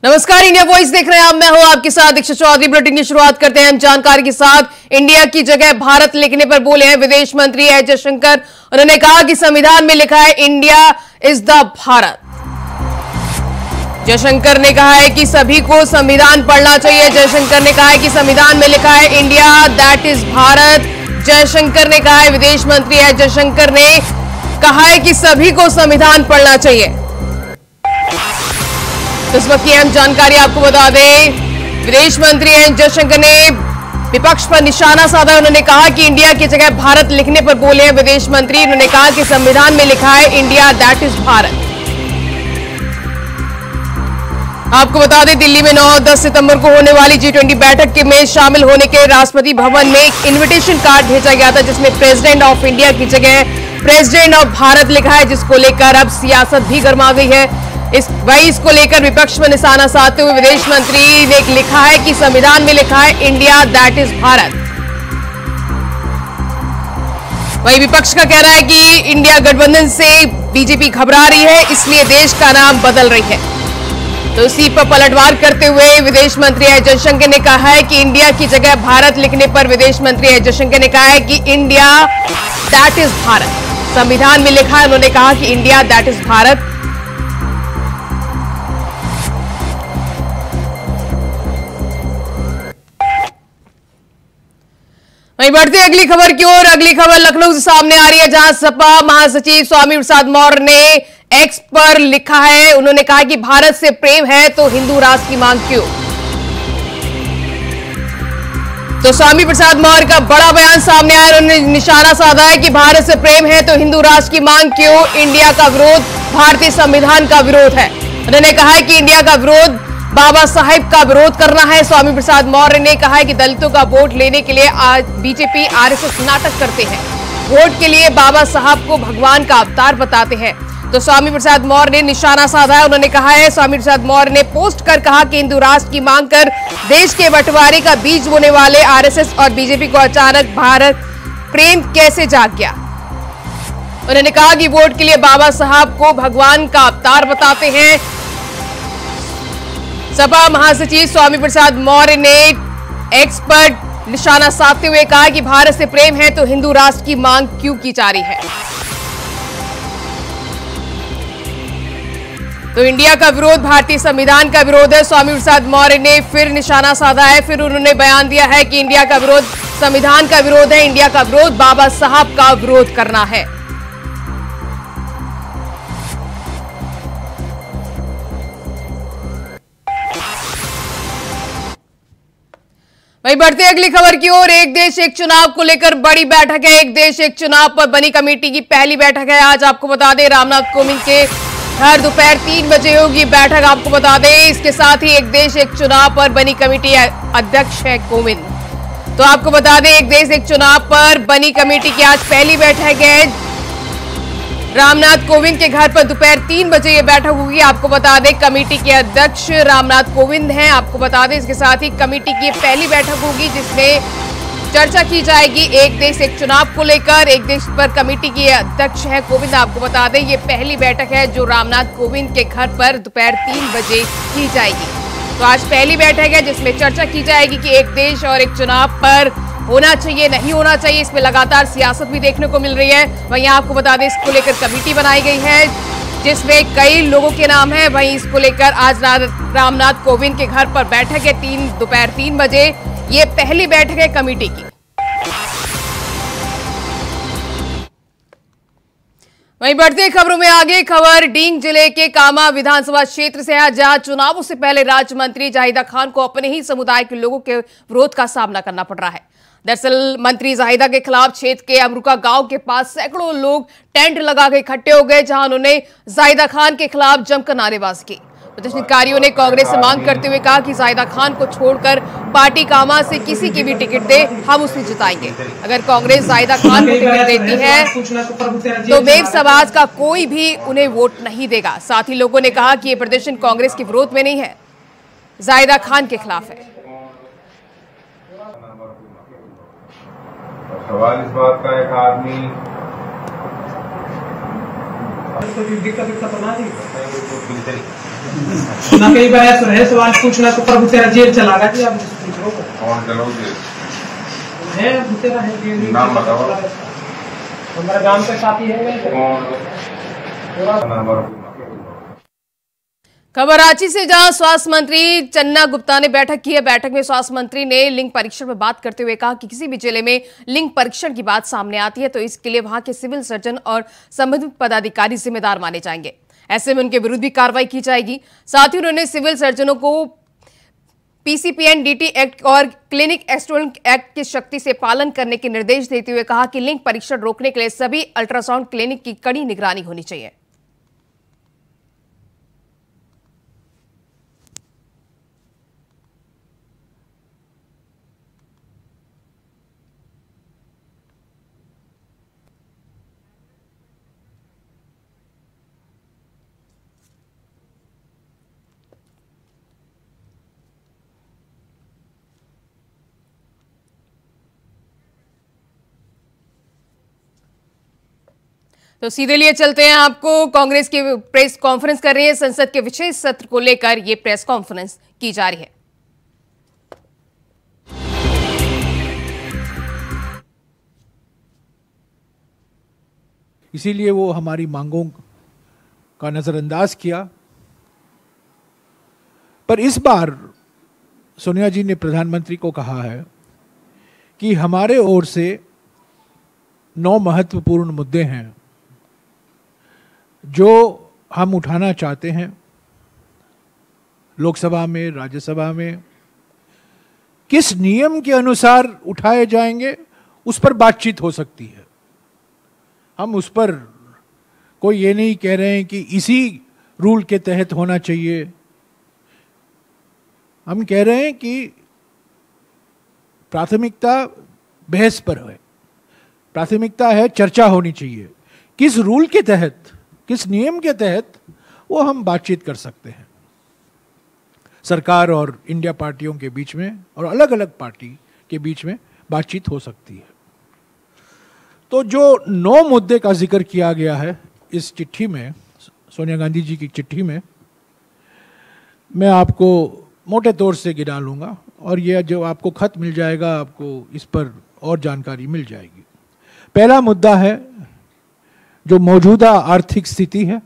नमस्कार, India voice देख रहे हैं आप। मैं हूं आपके साथ दीक्षा चौधरी। बुलेटिन की शुरुआत करते हैं हम जानकारी के साथ। इंडिया की जगह भारत लिखने पर बोले हैं विदेश मंत्री एस जयशंकर। उन्होंने कहा कि संविधान में लिखा है India is the Bharat. Jaishankar ने कहा है कि सभी को संविधान पढ़ना चाहिए। जयशंकर ने कहा है कि संविधान में लिखा है India that is Bharat. Jaishankar ने कहा है, विदेश मंत्री एस जयशंकर ने कहा है कि सभी को संविधान पढ़ना चाहिए। तो इस वक्त की अहम जानकारी आपको बता दें, विदेश मंत्री एस जयशंकर ने विपक्ष पर निशाना साधा। उन्होंने कहा कि इंडिया की जगह भारत लिखने पर बोले हैं विदेश मंत्री। उन्होंने कहा कि संविधान में लिखा है इंडिया दैट इज भारत। आपको बता दें, दिल्ली में 9 और 10 सितंबर को होने वाली G20 बैठक के में शामिल होने के राष्ट्रपति भवन में एक इन्विटेशन कार्ड भेजा गया था, जिसमें प्रेसिडेंट ऑफ इंडिया की जगह प्रेसिडेंट ऑफ भारत लिखा है, जिसको लेकर अब सियासत भी गर्मा गई है। इसको लेकर विपक्ष में निशाना साधते हुए विदेश मंत्री ने लिखा है कि संविधान में लिखा है इंडिया दैट इज भारत। वहीं विपक्ष का कहना है कि इंडिया गठबंधन से बीजेपी घबरा रही है, इसलिए देश का नाम बदल रही है। तो इसी पर पलटवार करते हुए विदेश मंत्री एस जयशंकर ने कहा है कि इंडिया की जगह भारत लिखने पर विदेश मंत्री एस जयशंकर ने कहा है कि इंडिया दैट इज भारत। संविधान में लिखा है, उन्होंने कहा कि इंडिया दैट इज भारत। वहीं बढ़ते अगली खबर की ओर। अगली खबर लखनऊ से सामने आ रही है, जहां सपा महासचिव स्वामी प्रसाद मौर्य ने एक्स पर लिखा है। उन्होंने कहा कि भारत से प्रेम है तो हिंदू राष्ट्र की मांग क्यों। तो स्वामी प्रसाद मौर्य का बड़ा बयान सामने आया। उन्होंने निशाना साधा है कि भारत से प्रेम है तो हिंदू राष्ट्र की मांग क्यों। इंडिया का विरोध भारतीय संविधान का विरोध है। उन्होंने कहा है कि इंडिया का विरोध बाबा साहेब का विरोध करना है। स्वामी प्रसाद मौर्य ने कहा है कि दलितों का वोट लेने के लिए आज बीजेपी आरएसएस नाटक करते हैं। वोट के लिए बाबा साहब को भगवान का अवतार बताते हैं। तो स्वामी प्रसाद मौर्य ने निशाना साधा है। उन्होंने कहा है, स्वामी प्रसाद मौर्य ने पोस्ट कर कहा कि हिंदू राष्ट्र की मांग कर देश के बंटवारे का बीज बोने वाले आरएसएस और बीजेपी को अचानक भारत प्रेम कैसे जाग गया। उन्होंने कहा कि वोट के लिए बाबा साहब को भगवान का अवतार बताते हैं। सपा महासचिव स्वामी प्रसाद मौर्य ने एक्स पर निशाना साधते हुए कहा कि भारत से प्रेम है तो हिंदू राष्ट्र की मांग क्यों की जा रही है। तो इंडिया का विरोध भारतीय संविधान का विरोध है। स्वामी प्रसाद मौर्य ने फिर निशाना साधा है। फिर उन्होंने बयान दिया है कि इंडिया का विरोध संविधान का विरोध है। इंडिया का विरोध बाबा साहब का विरोध करना है। वहीं बढ़ते अगली खबर की ओर। एक देश एक चुनाव को लेकर बड़ी बैठक है। एक देश एक चुनाव पर बनी कमेटी की पहली बैठक है। आज आपको बता दें, रामनाथ कोविंद के घर दोपहर 3 बजे होगी बैठक। आपको बता दें, इसके साथ ही एक देश एक चुनाव पर बनी कमेटी अध्यक्ष है कोविंद। तो आपको बता दें, एक देश एक चुनाव पर बनी कमेटी की आज पहली बैठक है। रामनाथ कोविंद के घर पर दोपहर 3 बजे ये बैठक होगी। आपको बता दें, कमेटी के अध्यक्ष रामनाथ कोविंद हैं। आपको बता दें, इसके साथ ही कमेटी की पहली बैठक होगी, जिसमें चर्चा की जाएगी एक देश एक चुनाव को लेकर। एक देश पर कमेटी के अध्यक्ष है कोविंद। आपको बता दें, ये पहली बैठक है जो रामनाथ कोविंद के घर पर दोपहर 3 बजे की जाएगी। तो आज पहली बैठक है जिसमें चर्चा की जाएगी कि एक देश और एक चुनाव पर होना चाहिए, नहीं होना चाहिए। इसमें लगातार सियासत भी देखने को मिल रही है। वहीं आपको बता दें, इसको लेकर कमेटी बनाई गई है, जिसमें कई लोगों के नाम हैं। वहीं इसको लेकर आज रामनाथ कोविंद के घर पर बैठक है दोपहर 3 बजे। ये पहली बैठक है कमेटी की। वहीं बढ़ते खबरों में आगे खबर डींग जिले के कामा विधानसभा क्षेत्र से है, जहां चुनावों से पहले राज्य मंत्री जाहिदा खान को अपने ही समुदाय के लोगों के विरोध का सामना करना पड़ रहा है। दरअसल मंत्री जाहिदा के खिलाफ क्षेत्र के अमरुका गांव के पास सैकड़ों लोग टेंट लगा के इकट्ठे हो गए, जहां उन्होंने जाहिदा खान के खिलाफ जमकर नारेबाजी की। प्रदर्शनकारियों ने कांग्रेस से मांग करते हुए कहा कि जाहिदा खान को छोड़कर पार्टी कामा से किसी की भी टिकट दे, हम उसे जिताएंगे। अगर कांग्रेस जाहिदा खान को टिकट देती है तो वेब समाज का कोई भी उन्हें वोट नहीं देगा। साथ ही लोगों ने कहा कि ये प्रदर्शन कांग्रेस के विरोध में नहीं है, जाहिदा खान के खिलाफ है। सवाल इस बात का है कि आदमी दिक्कत बना दी ना कई बहस रहे, सवाल पूछना तो प्रभु तेरा जेल चला गया जी, आप पूछ लो कौन चलोगे? है तेरा है जेल, नाम बताओ। हमारे गांव के साथी है नंबर। खबर रांची से, जहां स्वास्थ्य मंत्री चन्ना गुप्ता ने बैठक की है। बैठक में स्वास्थ्य मंत्री ने लिंग परीक्षण पर बात करते हुए कहा कि किसी भी जिले में लिंग परीक्षण की बात सामने आती है तो इसके लिए वहां के सिविल सर्जन और संबंधित पदाधिकारी जिम्मेदार माने जाएंगे। ऐसे में उनके विरुद्ध भी कार्रवाई की जाएगी। साथ ही उन्होंने सिविल सर्जनों को पीसीपीएनडीटी एक्ट और क्लिनिक एक्सटर्नल एक्ट की सख्ती से पालन करने के निर्देश देते हुए कहा कि लिंग परीक्षण रोकने के लिए सभी अल्ट्रासाउंड क्लिनिक की कड़ी निगरानी होनी चाहिए। तो सीधे लिए चलते हैं, आपको कांग्रेस की प्रेस कॉन्फ्रेंस कर रही है। संसद के विशेष सत्र को लेकर यह प्रेस कॉन्फ्रेंस की जा रही है। इसीलिए वो हमारी मांगों का नजरअंदाज किया। पर इस बार सोनिया जी ने प्रधानमंत्री को कहा है कि हमारे ओर से 9 महत्वपूर्ण मुद्दे हैं जो हम उठाना चाहते हैं लोकसभा में, राज्यसभा में। किस नियम के अनुसार उठाए जाएंगे उस पर बातचीत हो सकती है। हम उस पर कोई ये नहीं कह रहे हैं कि इसी रूल के तहत होना चाहिए। हम कह रहे हैं कि प्राथमिकता बहस पर है, प्राथमिकता है चर्चा होनी चाहिए। किस रूल के तहत, किस नियम के तहत, वो हम बातचीत कर सकते हैं सरकार और इंडिया पार्टियों के बीच में, और अलग अलग पार्टी के बीच में बातचीत हो सकती है। तो जो 9 मुद्दे का जिक्र किया गया है इस चिट्ठी में, सोनिया गांधी जी की चिट्ठी में, मैं आपको मोटे तौर से गिना लूँगा और यह जो आपको खत मिल जाएगा आपको इस पर और जानकारी मिल जाएगी। पहला मुद्दा है जो मौजूदा आर्थिक स्थिति है,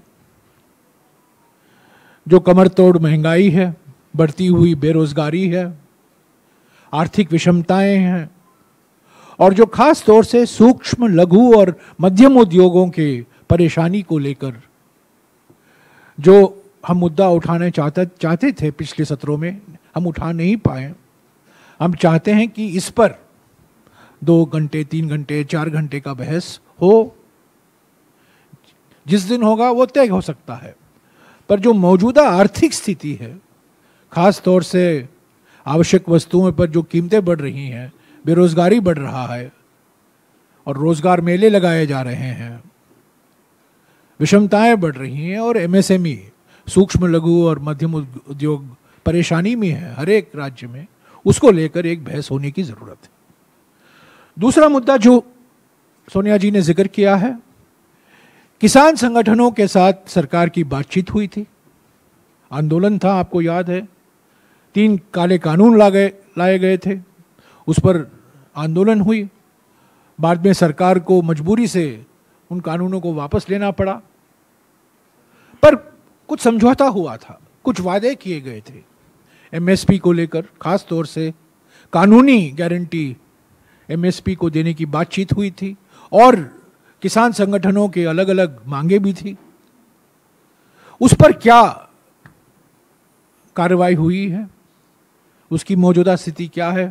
जो कमर तोड़ महंगाई है, बढ़ती हुई बेरोजगारी है, आर्थिक विषमताएं हैं, और जो खास तौर से सूक्ष्म, लघु और मध्यम उद्योगों के परेशानी को लेकर जो हम मुद्दा उठाने चाहते थे पिछले सत्रों में, हम उठा नहीं पाए। हम चाहते हैं कि इस पर 2 घंटे, 3 घंटे, 4 घंटे का बहस हो। जिस दिन होगा वो तय हो सकता है, पर जो मौजूदा आर्थिक स्थिति है, खास तौर से आवश्यक वस्तुओं पर जो कीमतें बढ़ रही हैं, बेरोजगारी बढ़ रहा है और रोजगार मेले लगाए जा रहे हैं, विषमताएं बढ़ रही हैं और एमएसएमई, सूक्ष्म, लघु और मध्यम उद्योग परेशानी में है हर एक राज्य में, उसको लेकर एक बहस होने की जरूरत है। दूसरा मुद्दा जो सोनिया जी ने जिक्र किया है, किसान संगठनों के साथ सरकार की बातचीत हुई थी, आंदोलन था, आपको याद है, 3 काले कानून लाए गए थे, उस पर आंदोलन हुई। बाद में सरकार को मजबूरी से उन कानूनों को वापस लेना पड़ा, पर कुछ समझौता हुआ था, कुछ वादे किए गए थे एमएसपी को लेकर, खास तौर से कानूनी गारंटी एमएसपी को देने की बातचीत हुई थी और किसान संगठनों के अलग अलग मांगे भी थी। उस पर क्या कार्रवाई हुई है, उसकी मौजूदा स्थिति क्या है,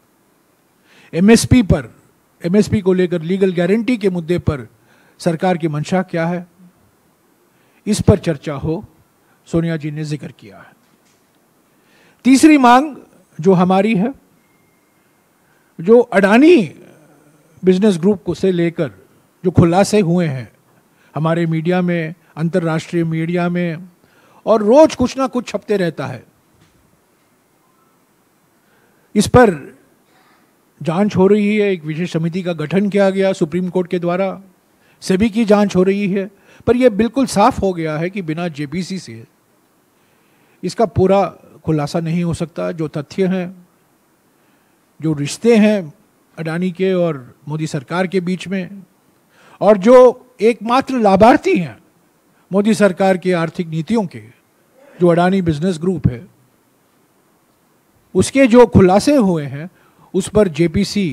एमएसपी को लेकर लीगल गारंटी के मुद्दे पर सरकार की मंशा क्या है, इस पर चर्चा हो, सोनिया जी ने जिक्र किया है। तीसरी मांग जो हमारी है, जो अडानी बिजनेस ग्रुप को से लेकर जो खुलासे हुए हैं हमारे मीडिया में, अंतर्राष्ट्रीय मीडिया में, और रोज कुछ ना कुछ छपते रहता है, इस पर जांच हो रही है। एक विशेष समिति का गठन किया गया सुप्रीम कोर्ट के द्वारा, सेबी की जांच हो रही है, पर यह बिल्कुल साफ हो गया है कि बिना जेपीसी से इसका पूरा खुलासा नहीं हो सकता। जो तथ्य हैं, जो रिश्ते हैं अडानी के और मोदी सरकार के बीच में, और जो एकमात्र लाभार्थी हैं मोदी सरकार की आर्थिक नीतियों के, जो अडानी बिजनेस ग्रुप है, उसके जो खुलासे हुए हैं, उस पर जेपीसी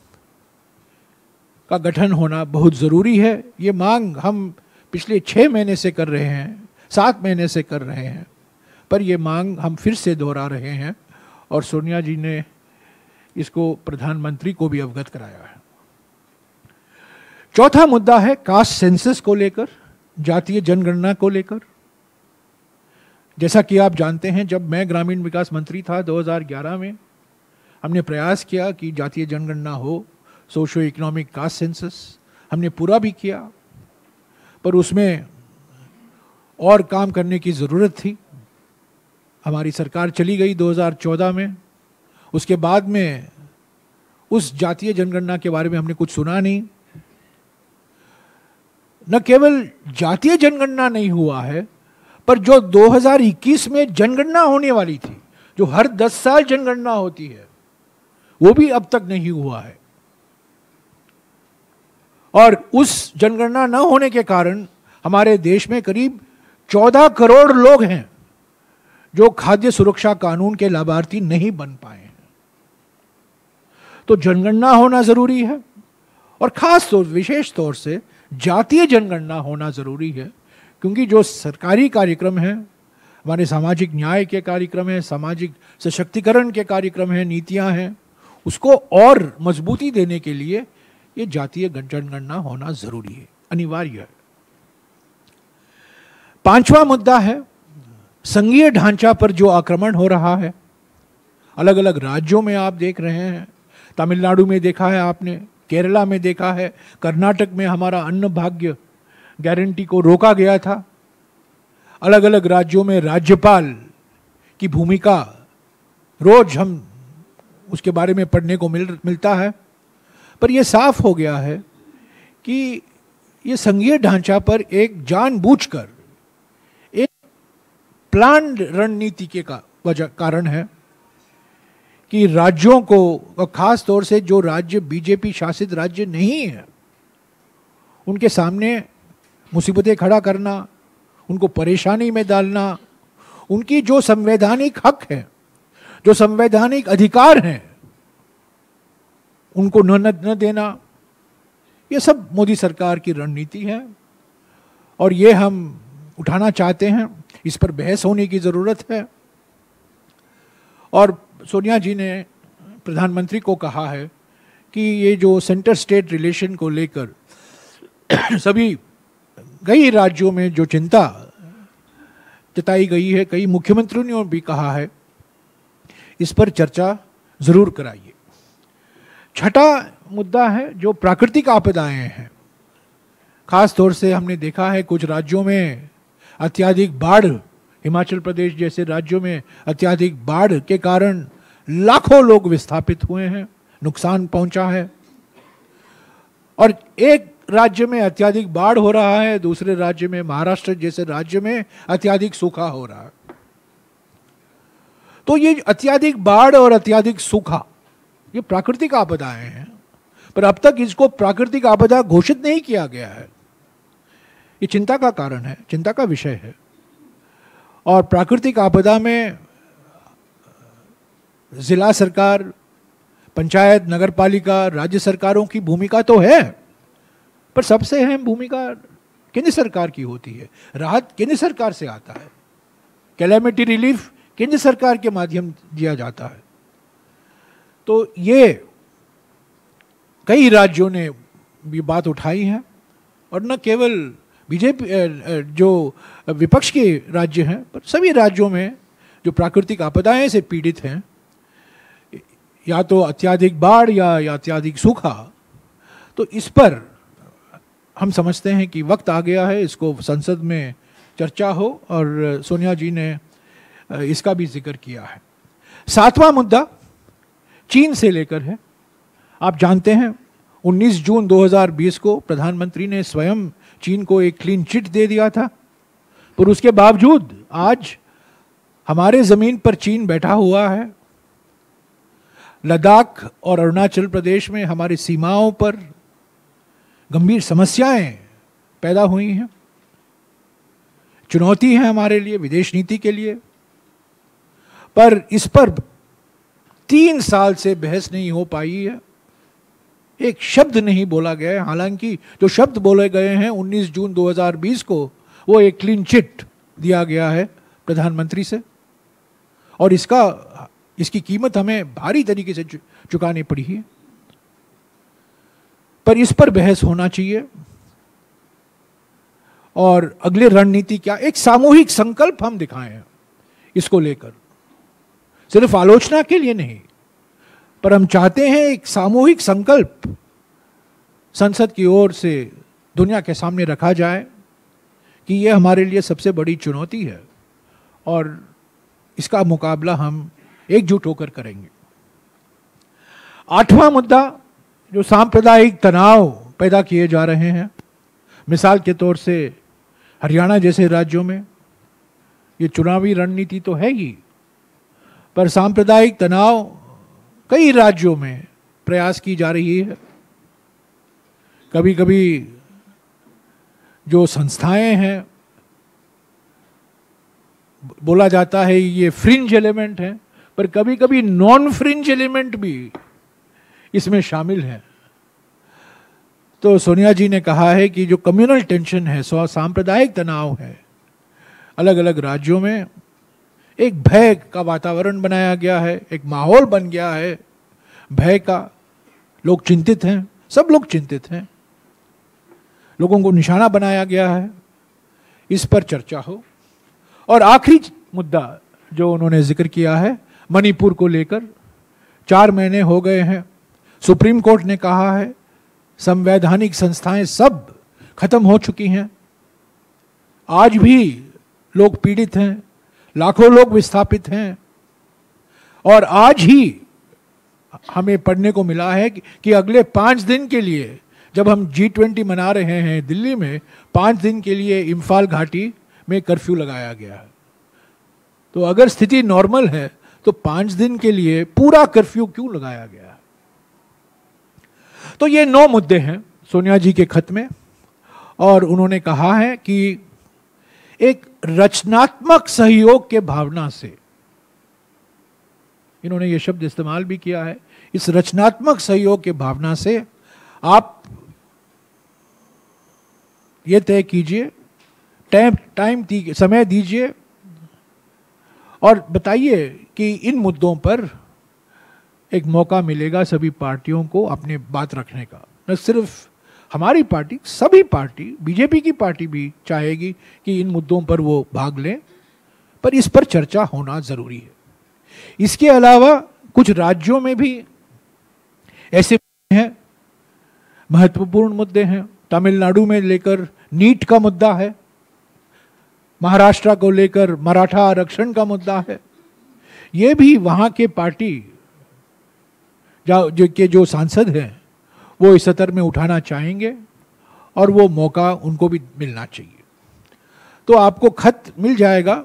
का गठन होना बहुत ज़रूरी है। ये मांग हम पिछले 6 महीने से कर रहे हैं, 7 महीने से कर रहे हैं, पर ये मांग हम फिर से दोहरा रहे हैं और सोनिया जी ने इसको प्रधानमंत्री को भी अवगत कराया है। चौथा मुद्दा है कास्ट सेंसस को लेकर, जातीय जनगणना को लेकर। जैसा कि आप जानते हैं, जब मैं ग्रामीण विकास मंत्री था 2011 में, हमने प्रयास किया कि जातीय जनगणना हो, सोशो इकोनॉमिक कास्ट सेंसस। हमने पूरा भी किया, पर उसमें और काम करने की ज़रूरत थी। हमारी सरकार चली गई 2014 में। उसके बाद में उस जातीय जनगणना के बारे में हमने कुछ सुना नहीं। न केवल जातीय जनगणना नहीं हुआ है, पर जो 2021 में जनगणना होने वाली थी, जो हर 10 साल जनगणना होती है, वो भी अब तक नहीं हुआ है। और उस जनगणना न होने के कारण हमारे देश में करीब 14 करोड़ लोग हैं जो खाद्य सुरक्षा कानून के लाभार्थी नहीं बन पाए हैं। तो जनगणना होना जरूरी है, और खास तौर, विशेष तौर से जातीय जनगणना होना जरूरी है, क्योंकि जो सरकारी कार्यक्रम है, हमारे सामाजिक न्याय के कार्यक्रम है, सामाजिक सशक्तिकरण के कार्यक्रम है, नीतियां हैं, उसको और मजबूती देने के लिए ये जातीय जनगणना होना जरूरी है, अनिवार्य है। 5वां मुद्दा है संघीय ढांचा पर जो आक्रमण हो रहा है। अलग अलग राज्यों में आप देख रहे हैं, तमिलनाडु में देखा है आपने, केरला में देखा है, कर्नाटक में हमारा अन्न भाग्य गारंटी को रोका गया था। अलग अलग राज्यों में राज्यपाल की भूमिका रोज हम उसके बारे में पढ़ने को मिलता है। पर यह साफ हो गया है कि ये संघीय ढांचा पर एक जानबूझकर एक प्लान रणनीति के कारण है कि राज्यों को, और खास तौर से जो राज्य बीजेपी शासित राज्य नहीं है, उनके सामने मुसीबतें खड़ा करना, उनको परेशानी में डालना, उनकी जो संवैधानिक हक है, जो संवैधानिक अधिकार हैं, उनको न देना, ये सब मोदी सरकार की रणनीति है और ये हम उठाना चाहते हैं। इस पर बहस होने की ज़रूरत है। और सोनिया जी ने प्रधानमंत्री को कहा है कि ये जो सेंटर स्टेट रिलेशन को लेकर सभी कई राज्यों में जो चिंता जताई गई है, कई मुख्यमंत्रियों ने भी कहा है, इस पर चर्चा ज़रूर कराइए। छठा मुद्दा है जो प्राकृतिक आपदाएं हैं। खास तौर से हमने देखा है कुछ राज्यों में अत्यधिक बाढ़, हिमाचल प्रदेश जैसे राज्यों में अत्यधिक बाढ़ के कारण लाखों लोग विस्थापित हुए हैं, नुकसान पहुंचा है। और एक राज्य में अत्यधिक बाढ़ हो रहा है, दूसरे राज्य में, महाराष्ट्र जैसे राज्य में अत्यधिक सूखा हो रहा है। तो ये अत्यधिक बाढ़ और अत्यधिक सूखा ये प्राकृतिक आपदाएं हैं, पर अब तक इसको प्राकृतिक आपदा घोषित नहीं किया गया है। ये चिंता का कारण है, चिंता का विषय है। और प्राकृतिक आपदा में जिला सरकार, पंचायत, नगरपालिका, राज्य सरकारों की भूमिका तो है, पर सबसे अहम भूमिका केंद्र सरकार की होती है। राहत केंद्र सरकार से आता है, कैलेमिटी रिलीफ केंद्र सरकार के माध्यम दिया जाता है। तो ये कई राज्यों ने भी बात उठाई है, और न केवल बीजेपी जो विपक्ष के राज्य हैं, पर सभी राज्यों में जो प्राकृतिक आपदाएं से पीड़ित हैं, या तो अत्यधिक बाढ़ या अत्यधिक सूखा, तो इस पर हम समझते हैं कि वक्त आ गया है इसको संसद में चर्चा हो, और सोनिया जी ने इसका भी जिक्र किया है। 7वां मुद्दा चीन से लेकर है। आप जानते हैं 19 जून 2020 को प्रधानमंत्री ने स्वयं चीन को एक क्लीन चिट दे दिया था, पर उसके बावजूद आज हमारे जमीन पर चीन बैठा हुआ है। लद्दाख और अरुणाचल प्रदेश में हमारी सीमाओं पर गंभीर समस्याएं पैदा हुई हैं, चुनौती है हमारे लिए, विदेश नीति के लिए। पर इस पर 3 साल से बहस नहीं हो पाई है, एक शब्द नहीं बोला गया है। हालांकि जो शब्द बोले गए हैं 19 जून 2020 को, वो एक क्लीन चिट दिया गया है प्रधानमंत्री से, और इसकी कीमत हमें भारी तरीके से चुकानी पड़ी है। पर इस पर बहस होना चाहिए। और अगले रणनीति क्या, एक सामूहिक संकल्प हम दिखाएं हैं इसको लेकर, सिर्फ आलोचना के लिए नहीं, पर हम चाहते हैं एक सामूहिक संकल्प संसद की ओर से दुनिया के सामने रखा जाए कि यह हमारे लिए सबसे बड़ी चुनौती है और इसका मुकाबला हम एकजुट होकर करेंगे। 8वां मुद्दा, जो सांप्रदायिक तनाव पैदा किए जा रहे हैं, मिसाल के तौर से हरियाणा जैसे राज्यों में, ये चुनावी रणनीति तो है ही, पर सांप्रदायिक तनाव कई राज्यों में प्रयास की जा रही है। कभी कभी जो संस्थाएं हैं, बोला जाता है ये फ्रिंज एलिमेंट है, पर कभी कभी नॉन फ्रिंज एलिमेंट भी इसमें शामिल हैं। तो सोनिया जी ने कहा है कि जो कम्युनल टेंशन है, सांप्रदायिक तनाव है, अलग अलग राज्यों में एक भय का वातावरण बनाया गया है, एक माहौल बन गया है भय का। लोग चिंतित हैं, सब लोग चिंतित हैं, लोगों को निशाना बनाया गया है। इस पर चर्चा हो। और आखिरी मुद्दा जो उन्होंने जिक्र किया है, मणिपुर को लेकर 4 महीने हो गए हैं, सुप्रीम कोर्ट ने कहा है संवैधानिक संस्थाएं सब खत्म हो चुकी हैं, आज भी लोग पीड़ित हैं, लाखों लोग विस्थापित हैं। और आज ही हमें पढ़ने को मिला है कि अगले 5 दिन के लिए, जब हम G20 मना रहे हैं दिल्ली में, 5 दिन के लिए इम्फाल घाटी में कर्फ्यू लगाया गया है। तो अगर स्थिति नॉर्मल है तो 5 दिन के लिए पूरा कर्फ्यू क्यों लगाया गया है? तो ये 9 मुद्दे हैं सोनिया जी के खत में, और उन्होंने कहा है कि एक रचनात्मक सहयोग के भावना से, इन्होंने ये शब्द इस्तेमाल भी किया है, इस रचनात्मक सहयोग के भावना से आप ये तय कीजिए, समय दीजिए और बताइए कि इन मुद्दों पर एक मौका मिलेगा सभी पार्टियों को अपने बात रखने का। न सिर्फ हमारी पार्टी, सभी पार्टी, बीजेपी की पार्टी भी चाहेगी कि इन मुद्दों पर वो भाग लें, पर इस पर चर्चा होना जरूरी है। इसके अलावा कुछ राज्यों में भी ऐसे हैं, महत्वपूर्ण मुद्दे हैं। तमिलनाडु में लेकर नीट का मुद्दा है, महाराष्ट्र को लेकर मराठा आरक्षण का मुद्दा है। ये भी वहां के पार्टी जो सांसद हैं वो इस सत्र में उठाना चाहेंगे और वो मौका उनको भी मिलना चाहिए। तो आपको खत मिल जाएगा।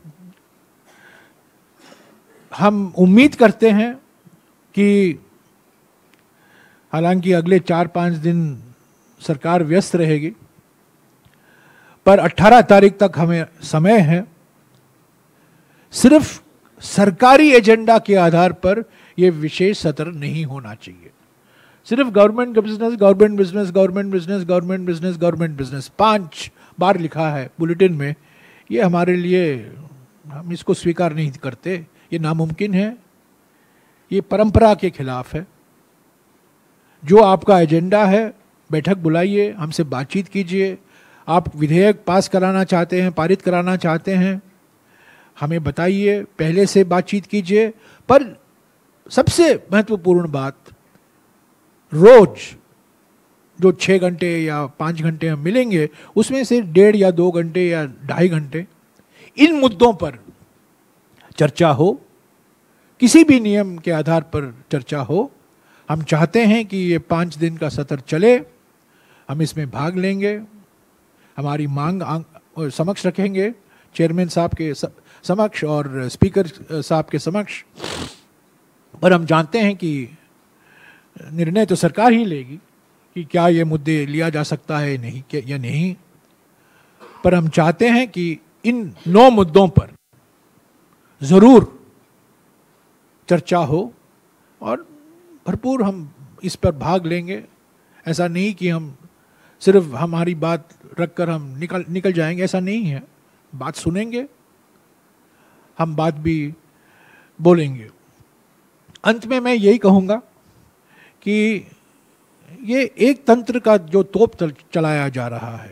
हम उम्मीद करते हैं कि हालांकि अगले 4-5 दिन सरकार व्यस्त रहेगी, पर 18 तारीख तक हमें समय है। सिर्फ सरकारी एजेंडा के आधार पर यह विशेष सत्र नहीं होना चाहिए। सिर्फ government business, government business, government business, government business, government business 5 बार लिखा है बुलेटिन में। ये हमारे लिए, हम इसको स्वीकार नहीं करते, ये नामुमकिन है, ये परंपरा के खिलाफ है। जो आपका एजेंडा है, बैठक बुलाइए, हमसे बातचीत कीजिए। आप विधेयक पास कराना चाहते हैं, पारित कराना चाहते हैं, हमें बताइए, पहले से बातचीत कीजिए। पर सबसे महत्वपूर्ण बात, रोज जो 6 घंटे या 5 घंटे हम मिलेंगे, उसमें से 1.5 या 2 घंटे या 2.5 घंटे इन मुद्दों पर चर्चा हो, किसी भी नियम के आधार पर चर्चा हो। हम चाहते हैं कि ये 5 दिन का सत्र चले, हम इसमें भाग लेंगे, हमारी मांग समक्ष रखेंगे, चेयरमैन साहब के समक्ष और स्पीकर साहब के समक्ष, पर हम जानते हैं कि निर्णय तो सरकार ही लेगी कि क्या ये मुद्दे लिया जा सकता है नहीं या नहीं। पर हम चाहते हैं कि इन 9 मुद्दों पर जरूर चर्चा हो और भरपूर हम इस पर भाग लेंगे। ऐसा नहीं कि हम सिर्फ हमारी बात रखकर हम निकल जाएंगे, ऐसा नहीं है। बात सुनेंगे, हम बात भी बोलेंगे। अंत में मैं यही कहूँगा कि ये एक तंत्र का जो तोप चलाया जा रहा है,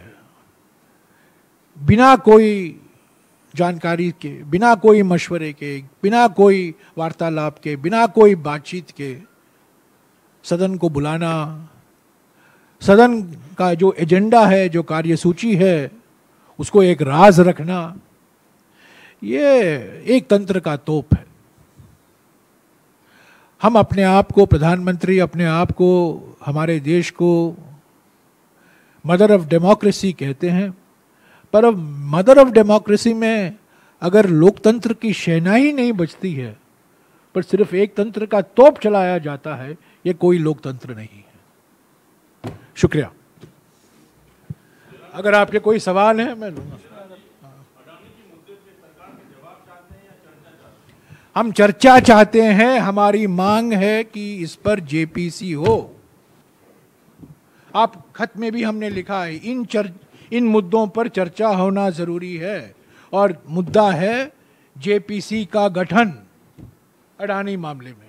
बिना कोई जानकारी के, बिना कोई मशवरे के, बिना कोई वार्तालाप के, बिना कोई बातचीत के सदन को बुलाना, सदन का जो एजेंडा है, जो कार्यसूची है, उसको एक राज रखना, ये एक तंत्र का तोप है। हम अपने आप को, प्रधानमंत्री अपने आप को, हमारे देश को मदर ऑफ डेमोक्रेसी कहते हैं, पर अब मदर ऑफ डेमोक्रेसी में अगर लोकतंत्र की शहनाई नहीं बजती है, पर सिर्फ एक तंत्र का तोप चलाया जाता है, ये कोई लोकतंत्र नहीं है। शुक्रिया। अगर आपके कोई सवाल है मैं लूंगा। हम चर्चा चाहते हैं, हमारी मांग है कि इस पर जेपीसी हो। आप खत में भी हमने लिखा है इन मुद्दों पर चर्चा होना जरूरी है, और मुद्दा है जेपीसी का गठन अडानी मामले में।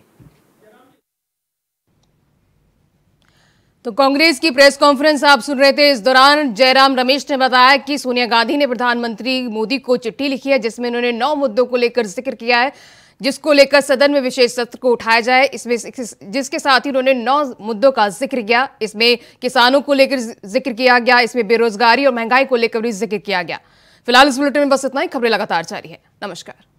तो कांग्रेस की प्रेस कॉन्फ्रेंस आप सुन रहे थे। इस दौरान जयराम रमेश ने बताया कि सोनिया गांधी ने प्रधानमंत्री मोदी को चिट्ठी लिखी है, जिसमें उन्होंने 9 मुद्दों को लेकर जिक्र किया है, जिसको लेकर सदन में विशेष सत्र को उठाया जाए। इसमें जिसके साथ ही उन्होंने 9 मुद्दों का जिक्र किया। इसमें किसानों को लेकर जिक्र किया गया, इसमें बेरोजगारी और महंगाई को लेकर भी जिक्र किया गया। फिलहाल इस बुलेटिन में बस इतना ही। खबरें लगातार जारी है। नमस्कार।